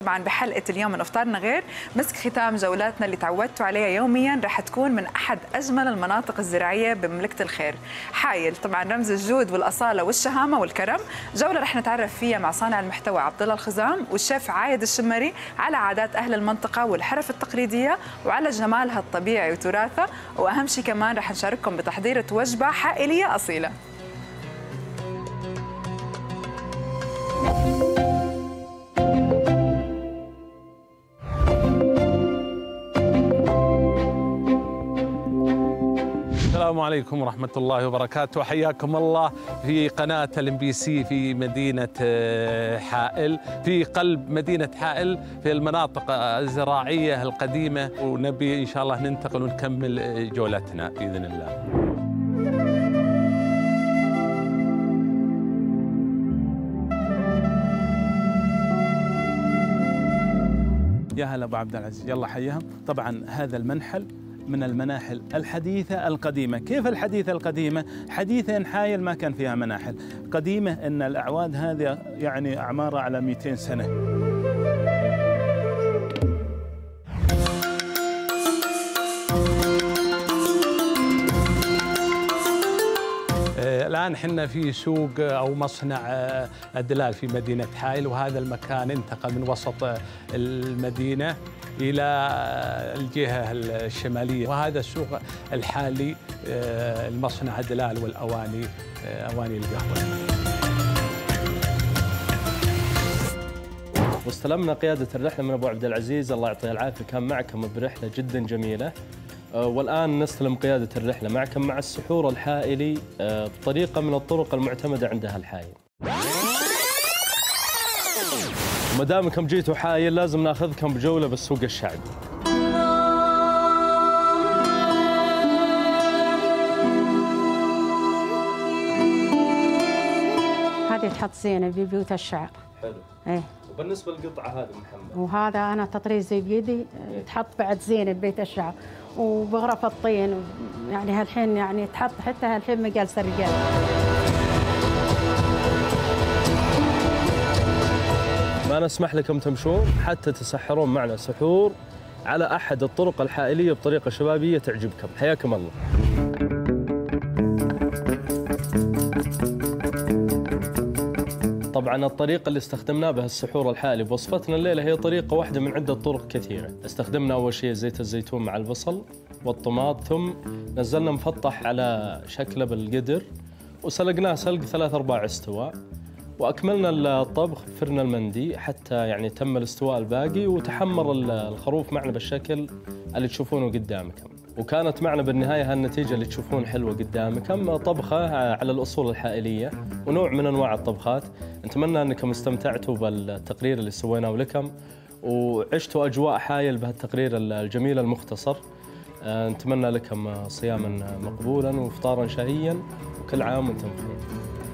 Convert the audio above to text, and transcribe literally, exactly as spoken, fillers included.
طبعا بحلقة اليوم من افطارنا غير مسك ختام جولاتنا اللي تعودتوا عليها يوميا رح تكون من احد اجمل المناطق الزراعيه بمملكه الخير، حايل، طبعا رمز الجود والاصاله والشهامه والكرم. جوله رح نتعرف فيها مع صانع المحتوى عبد الله الخزام والشيف عايد الشمري على عادات اهل المنطقه والحرف التقليديه وعلى جمالها الطبيعي وتراثها، واهم شيء كمان رح نشارككم بتحضير وجبه حائليه اصيله. السلام عليكم ورحمة الله وبركاته، حياكم الله في قناة الام بي سي في مدينة حائل، في قلب مدينة حائل في المناطق الزراعية القديمة، ونبي إن شاء الله ننتقل ونكمل جولتنا بإذن الله. يا هلا ابو عبد العزيز، يلا حيهم. طبعا هذا المنحل من المناحل الحديثة القديمة. كيف الحديثة القديمة؟ حديثة إن حايل ما كان فيها مناحل. قديمة إن الأعواد هذه يعني أعمارها على مئتين سنة. الآن حنا في سوق أو مصنع الدلال في مدينة حائل، وهذا المكان انتقل من وسط المدينة إلى الجهة الشمالية، وهذا السوق الحالي المصنع الدلال والأواني، أواني القهوة. واستلمنا قيادة الرحلة من أبو عبد العزيز الله يعطيه العافية، كان معكم برحلة جدا جميلة، والآن نستلم قيادة الرحلة معكم مع السحور الحائلي بطريقة من الطرق المعتمدة عند أهل حائل. ما دامكم جيتوا حائل لازم ناخذكم بجولة بالسوق الشعبي. هذه تحط زينة ببيوت الشعر. حلو. ايه. وبالنسبة للقطعة هذه محمد. وهذا أنا تطريزي بيدي تحط بعد زينة ببيت الشعر، وبغرف الطين، يعني هالحين يعني تحط حتى هالحين مجالس الرجال. ما نسمح لكم تمشون حتى تسحرون معنا سحور على أحد الطرق الحائلية بطريقة شبابية تعجبكم. حياكم الله. طبعا الطريقة اللي استخدمناه بها السحور الحائلي بوصفتنا الليلة هي طريقة واحدة من عدة طرق كثيرة. استخدمنا أول شيء زيت الزيتون مع البصل والطماط، ثم نزلنا مفطح على شكله بالقدر وسلقناه سلق ثلاث أرباع استواء، وأكملنا الطبخ بفرن المندي حتى يعني تم الاستواء الباقي، وتحمر الخروف معنا بالشكل اللي تشوفونه قدامكم. وكانت معنا بالنهاية هالنتيجة اللي تشوفون حلوة قدامكم، طبخة على الأصول الحائلية ونوع من أنواع الطبخات. نتمنى أنكم استمتعتوا بالتقرير اللي سويناه لكم وعشتوا أجواء حائل بهالتقرير الجميل المختصر. نتمنى لكم صياما مقبولا وإفطارا شهيا، وكل عام وأنتم بخير.